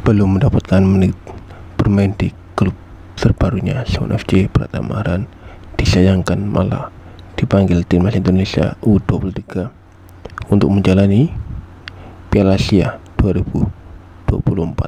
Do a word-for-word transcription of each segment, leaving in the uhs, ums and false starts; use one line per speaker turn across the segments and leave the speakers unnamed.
belum mendapatkan menit bermain di klub terbarunya Suwon F C, Pratama Arhan disayangkan malah dipanggil timnas Indonesia U dua puluh tiga untuk menjalani Piala Asia dua ribu dua puluh empat,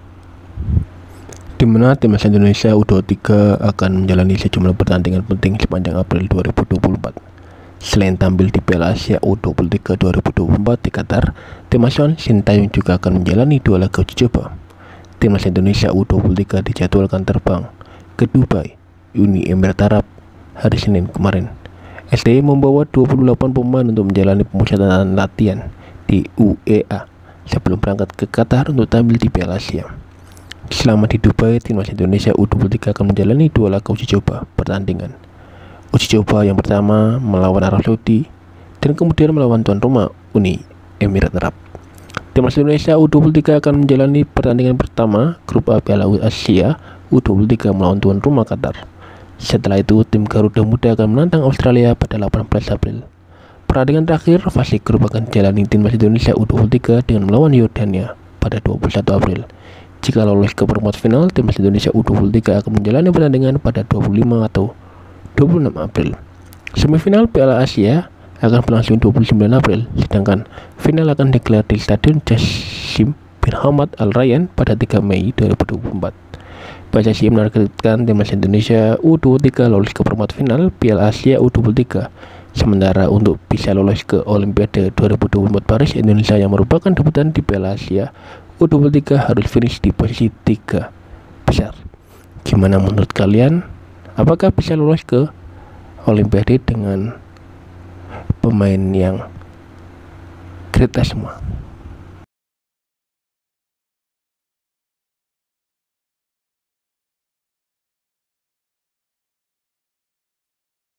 di mana timnas Indonesia U dua puluh tiga akan menjalani sejumlah pertandingan penting sepanjang April dua ribu dua puluh empat. Selain tampil di Piala Asia U dua puluh tiga dua ribu dua puluh empat di Qatar, timnas Sintayong juga akan menjalani dua laga uji coba. Timnas Indonesia U dua puluh tiga dijadwalkan terbang ke Dubai, Uni Emirat Arab hari Senin kemarin. S D I membawa dua puluh delapan pemain untuk menjalani pemusatan latihan di U E A sebelum berangkat ke Qatar untuk tampil di Piala Asia. Selama di Dubai, timnas Indonesia U dua puluh tiga akan menjalani dua laga uji coba pertandingan. Uji coba yang pertama melawan Arab Saudi dan kemudian melawan tuan rumah Uni Emirat Arab. Timnas Indonesia U dua puluh tiga akan menjalani pertandingan pertama grup A Piala Asia U dua puluh tiga melawan tuan rumah Qatar. Setelah itu, tim Garuda Muda akan menantang Australia pada delapan belas April. Pertandingan terakhir fase grup akan dijalani timnas Indonesia U dua puluh tiga dengan melawan Yordania pada dua puluh satu April. Jika lolos ke perempat final, timnas Indonesia U dua puluh tiga akan menjalani pertandingan pada dua puluh lima atau dua puluh enam April. Semifinal Piala Asia akan berlangsung dua puluh sembilan April, sedangkan final akan digelar di Stadion Jassim bin Hamad Al Rayyan pada tiga Mei dua ribu dua puluh empat. P S S I menargetkan timnas Indonesia U dua puluh tiga lolos ke perempat final Piala Asia U dua puluh tiga. Sementara untuk bisa lolos ke Olimpiade dua ribu dua puluh empat Paris, Indonesia yang merupakan debutan di Piala Asia U dua puluh tiga harus finish di posisi tiga besar. Gimana menurut kalian? Apakah bisa lolos ke Olimpiade dengan pemain yang kreatif semua?